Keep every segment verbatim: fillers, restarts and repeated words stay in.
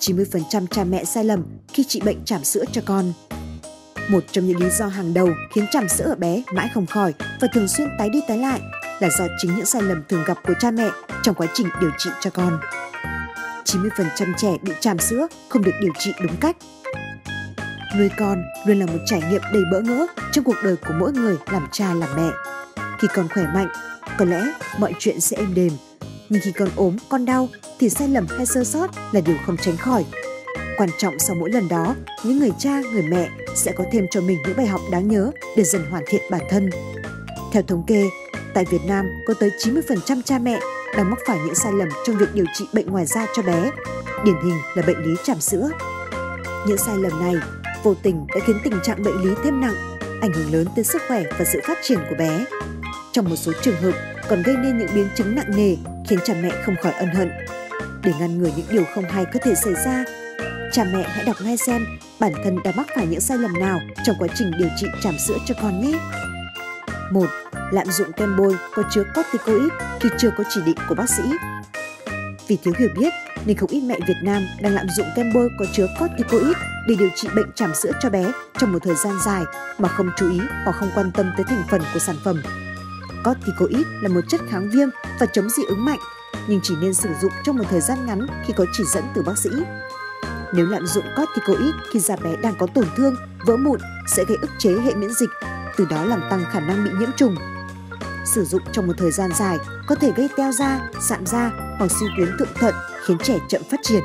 chín mươi phần trăm cha mẹ sai lầm khi trị bệnh tràm sữa cho con. Một trong những lý do hàng đầu khiến tràm sữa ở bé mãi không khỏi và thường xuyên tái đi tái lại là do chính những sai lầm thường gặp của cha mẹ trong quá trình điều trị cho con. chín mươi phần trăm trẻ bị tràm sữa không được điều trị đúng cách. Nuôi con luôn là một trải nghiệm đầy bỡ ngỡ trong cuộc đời của mỗi người làm cha làm mẹ. Khi con khỏe mạnh, có lẽ mọi chuyện sẽ êm đềm. Nhưng khi con ốm, con đau thì sai lầm hay sơ sót là điều không tránh khỏi. Quan trọng sau mỗi lần đó, những người cha, người mẹ sẽ có thêm cho mình những bài học đáng nhớ để dần hoàn thiện bản thân. Theo thống kê, tại Việt Nam có tới chín mươi phần trăm cha mẹ đang mắc phải những sai lầm trong việc điều trị bệnh ngoài da cho bé, điển hình là bệnh lý tràm sữa. Những sai lầm này vô tình đã khiến tình trạng bệnh lý thêm nặng, ảnh hưởng lớn tới sức khỏe và sự phát triển của bé. Trong một số trường hợp còn gây nên những biến chứng nặng nề khiến cha mẹ không khỏi ân hận. Để ngăn ngừa những điều không hay có thể xảy ra, cha mẹ hãy đọc ngay xem bản thân đã mắc phải những sai lầm nào trong quá trình điều trị tràm sữa cho con nhé. một. Lạm dụng kem bôi có chứa corticoid khi chưa có chỉ định của bác sĩ. Vì thiếu hiểu biết nên không ít mẹ Việt Nam đang lạm dụng kem bôi có chứa corticoid để điều trị bệnh tràm sữa cho bé trong một thời gian dài mà không chú ý hoặc không quan tâm tới thành phần của sản phẩm. Corticoid là một chất kháng viêm và chống dị ứng mạnh, nhưng chỉ nên sử dụng trong một thời gian ngắn khi có chỉ dẫn từ bác sĩ. Nếu lạm dụng corticoid khi da bé đang có tổn thương, vỡ mụn sẽ gây ức chế hệ miễn dịch, từ đó làm tăng khả năng bị nhiễm trùng. Sử dụng trong một thời gian dài có thể gây teo da, sạm da hoặc suy tuyến thượng thận khiến trẻ chậm phát triển.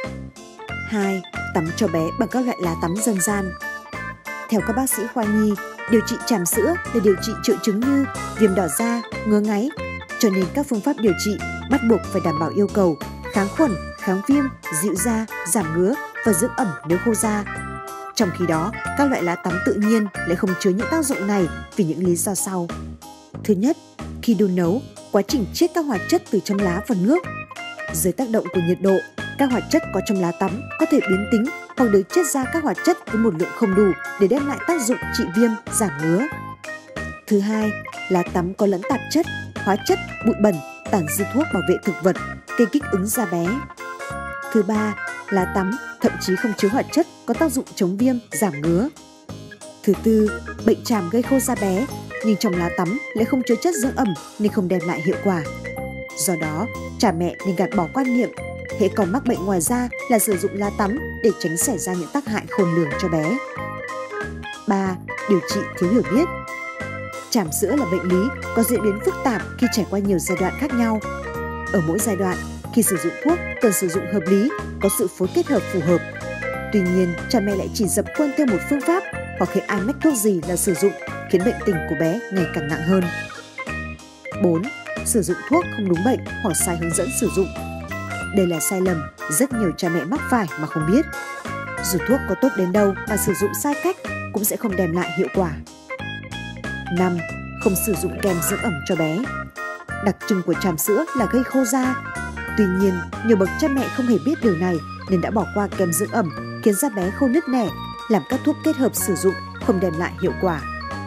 hai. Tắm cho bé bằng các loại lá tắm dân gian. Theo các bác sĩ khoa nhi, điều trị tràm sữa là điều trị triệu chứng như viêm đỏ da, ngứa ngáy, cho nên các phương pháp điều trị bắt buộc phải đảm bảo yêu cầu kháng khuẩn, kháng viêm, dịu da, giảm ngứa và dưỡng ẩm nếu khô da. Trong khi đó, các loại lá tắm tự nhiên lại không chứa những tác dụng này vì những lý do sau. Thứ nhất, khi đun nấu, quá trình chiết các hoạt chất từ trong lá vào nước. Dưới tác động của nhiệt độ, các hoạt chất có trong lá tắm có thể biến tính hoặc được chiết ra các hoạt chất với một lượng không đủ để đem lại tác dụng trị viêm, giảm ngứa. Thứ hai, lá tắm có lẫn tạp chất, hóa chất, bụi bẩn, tàn dư thuốc bảo vệ thực vật, gây kích ứng da bé. Thứ ba, lá tắm thậm chí không chứa hoạt chất có tác dụng chống viêm, giảm ngứa. Thứ tư, bệnh tràm gây khô da bé, nhưng trong lá tắm lại không chứa chất dưỡng ẩm nên không đem lại hiệu quả. Do đó, cha mẹ nên gạt bỏ quan niệm hễ còn mắc bệnh ngoài da là sử dụng lá tắm để tránh xảy ra những tác hại khôn lường cho bé. ba. Điều trị thiếu hiểu biết. Tràm sữa là bệnh lý có diễn biến phức tạp khi trải qua nhiều giai đoạn khác nhau. Ở mỗi giai đoạn, khi sử dụng thuốc cần sử dụng hợp lý, có sự phối kết hợp phù hợp. Tuy nhiên, cha mẹ lại chỉ dập khuôn theo một phương pháp hoặc hễ ai mách thuốc gì là sử dụng, khiến bệnh tình của bé ngày càng nặng hơn. bốn. Sử dụng thuốc không đúng bệnh hoặc sai hướng dẫn sử dụng. Đây là sai lầm rất nhiều cha mẹ mắc phải mà không biết. Dù thuốc có tốt đến đâu mà sử dụng sai cách cũng sẽ không đem lại hiệu quả. năm. Không sử dụng kem dưỡng ẩm cho bé. Đặc trưng của tràm sữa là gây khô da. Tuy nhiên, nhiều bậc cha mẹ không hề biết điều này nên đã bỏ qua kem dưỡng ẩm, khiến da bé khô nứt nẻ, làm các thuốc kết hợp sử dụng không đem lại hiệu quả.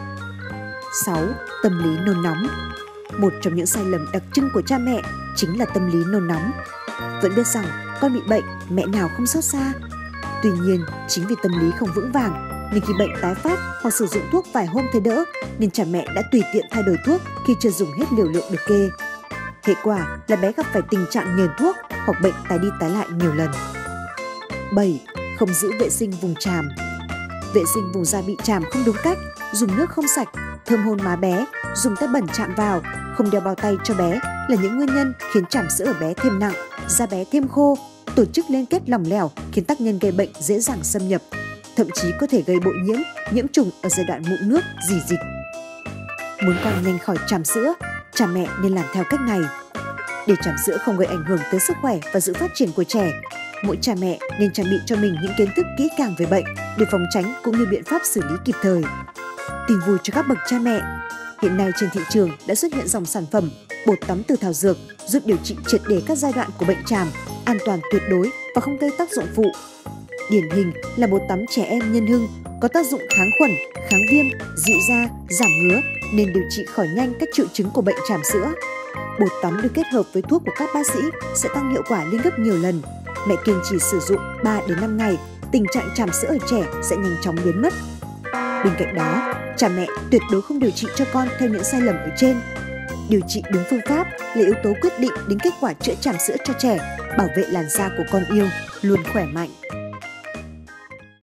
sáu. Tâm lý nôn nóng. Một trong những sai lầm đặc trưng của cha mẹ chính là tâm lý nôn nóng. Vẫn biết rằng con bị bệnh, mẹ nào không xót xa. Tuy nhiên, chính vì tâm lý không vững vàng nên khi bệnh tái phát hoặc sử dụng thuốc vài hôm thấy đỡ nên cha mẹ đã tùy tiện thay đổi thuốc khi chưa dùng hết liều lượng được kê. Hệ quả là bé gặp phải tình trạng nhờn thuốc hoặc bệnh tái đi tái lại nhiều lần. bảy. Không giữ vệ sinh vùng tràm. Vệ sinh vùng da bị tràm không đúng cách, dùng nước không sạch, thơm hôn má bé, dùng tay bẩn chạm vào, không đeo bao tay cho bé là những nguyên nhân khiến tràm sữa ở bé thêm nặng, da bé thêm khô, tổ chức liên kết lỏng lẻo khiến tác nhân gây bệnh dễ dàng xâm nhập, thậm chí có thể gây bội nhiễm, nhiễm trùng ở giai đoạn mụn nước, rỉ dịch. Muốn con nhanh khỏi tràm sữa, cha mẹ nên làm theo cách này. Để tràm sữa không gây ảnh hưởng tới sức khỏe và sự phát triển của trẻ, mỗi cha mẹ nên trang bị cho mình những kiến thức kỹ càng về bệnh để phòng tránh cũng như biện pháp xử lý kịp thời. Tin vui cho các bậc cha mẹ, hiện nay trên thị trường đã xuất hiện dòng sản phẩm bột tắm từ thảo dược giúp điều trị triệt để các giai đoạn của bệnh tràm, an toàn tuyệt đối và không gây tác dụng phụ. Điển hình là bột tắm trẻ em Nhân Hưng có tác dụng kháng khuẩn, kháng viêm, dịu da, giảm ngứa nên điều trị khỏi nhanh các triệu chứng của bệnh tràm sữa. Bột tắm được kết hợp với thuốc của các bác sĩ sẽ tăng hiệu quả lên gấp nhiều lần. mẹ kiêng chỉ sử dụng ba đến năm ngày, tình trạng tràm sữa ở trẻ sẽ nhanh chóng biến mất. Bên cạnh đó, cha mẹ tuyệt đối không điều trị cho con theo những sai lầm ở trên. Điều trị đúng phương pháp là yếu tố quyết định đến kết quả chữa tràm sữa cho trẻ, bảo vệ làn da của con yêu luôn khỏe mạnh.